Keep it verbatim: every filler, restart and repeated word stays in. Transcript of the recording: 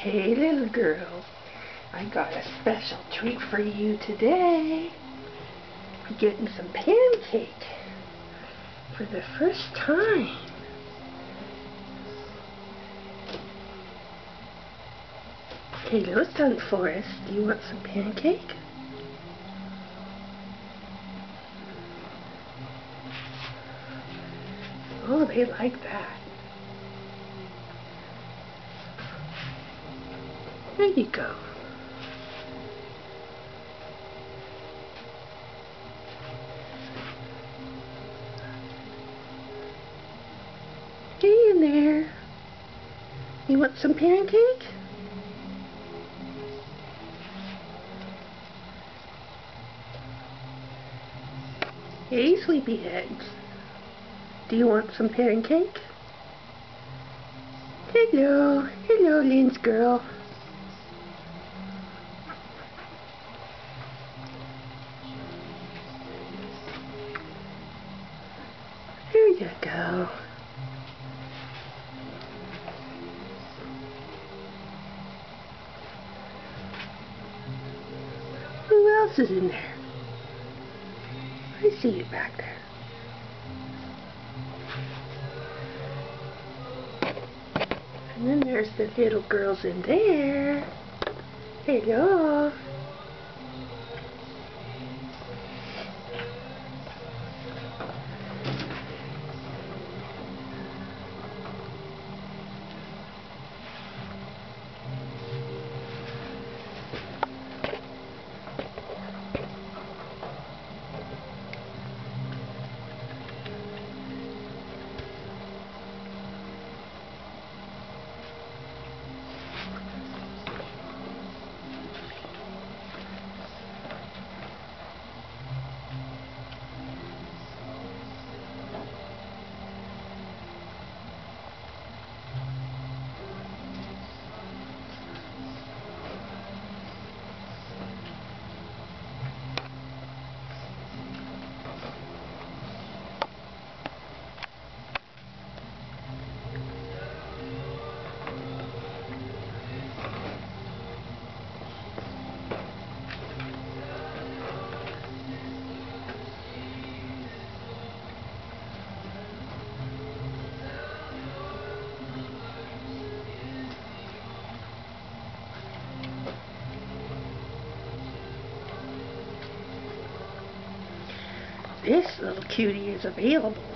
Hey little girl, I got a special treat for you today. You're getting some pancake for the first time. Hello, Sunforest. Do you want some pancake? Oh, they like that. There you go. Hey in there. You want some pancake? Hey, sleepyheads. Do you want some pancake? Hello. Hello, Lynn's girl. There you go. Who else is in there? I see you back there. And then there's the little girls in there. Hello. This little cutie is available